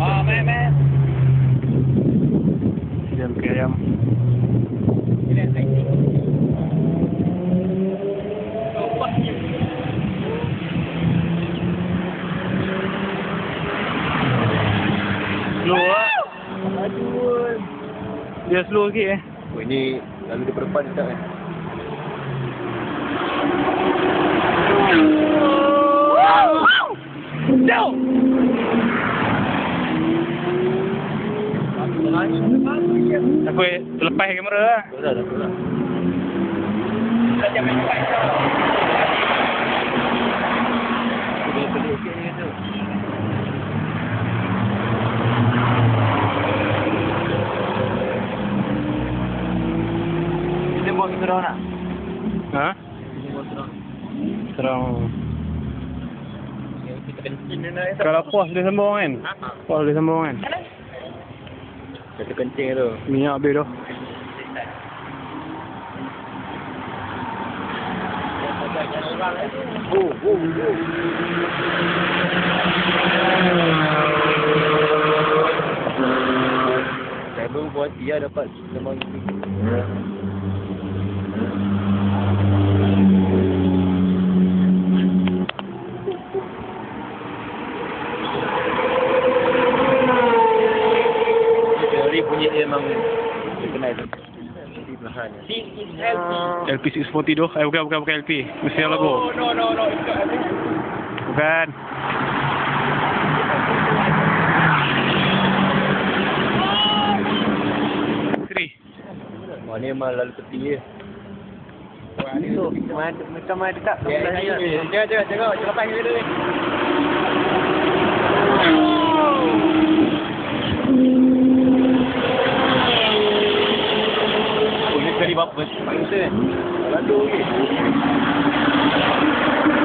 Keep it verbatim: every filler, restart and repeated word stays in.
Oh, man, man. Ayam ke ayam. Ini teknik. Oh, fuck you. Slow ah. Aduh. Dia slow sikit eh. Oh, ini lalu daripada depan tak kan? No! Aku terlepas kamera lah. Dah dah dah. Kita jangan cepat. Boleh pelik sikit ni tu. Kita buat kita orang nak. Ha? Kita buat kita orang. Serang. Kita kencing ni nak. Kalau puas boleh sambung kan? Puas boleh sambung kan? Kita kencing tu. Minyak habis tu. Oh, oh, oh. Saya baru buat dia dapat sembang ini. Teori bunyi dia memang dia kenal tu. Di belahan. He is healthy. L P enam empat puluh tu. Eh bukan bukan bukan L P. Mesti yang lagu. Oh, no, no, no. It's got Bukan. Seri. Oh, ni memang lalu peti je. Wah, ni tu. Macam mana dekat? Jangan, jangan, jangan. Lepas ni dulu ni. Oh, ni sekali berapa? Panggil tu kan? Lalu ke?